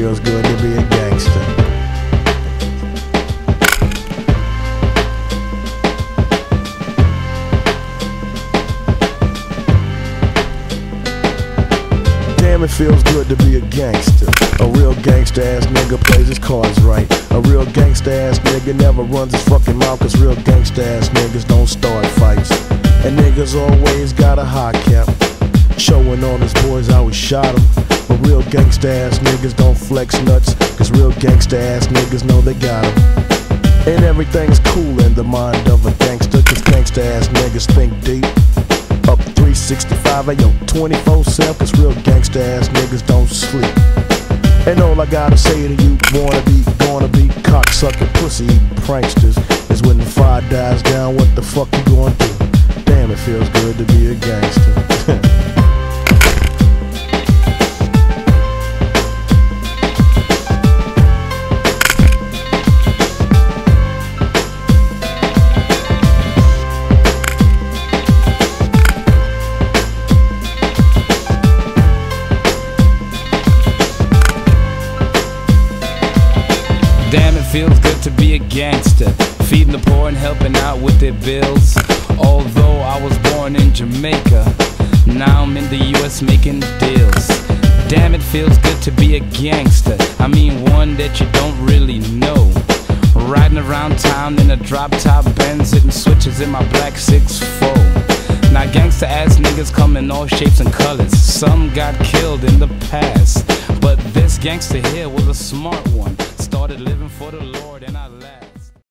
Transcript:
feels good to be a gangster. Damn, it feels good to be a gangster. A real gangster ass nigga plays his cards right. A real gangster ass nigga never runs his fucking mouth, cause real gangster ass niggas don't start fights. And niggas always got a high cap, showing all his boys how he shot him. But real gangsta ass niggas don't flex nuts, cause real gangsta ass niggas know they got him. And everything's cool in the mind of a gangster, cause gangsta ass niggas think deep. Up 365, ayo, 24/7, cause real gangsta ass niggas don't sleep. And all I gotta say to you gonna be cocksucking pussy eating pranksters is when the fire dies down, what the fuck you gonna do? Damn, it feels good to be a gangster. Damn, it feels good to be a gangster, feeding the poor and helping out with their bills. Although I was born in Jamaica, now I'm in the US making deals. Damn, it feels good to be a gangster, I mean one that you don't really know. Riding around town in a drop-top Benz, hitting switches in my black 6'4". Now gangsta ass niggas come in all shapes and colors. Some got killed in the past, but this gangster here was a smart one. Started living for the Lord and I laughed.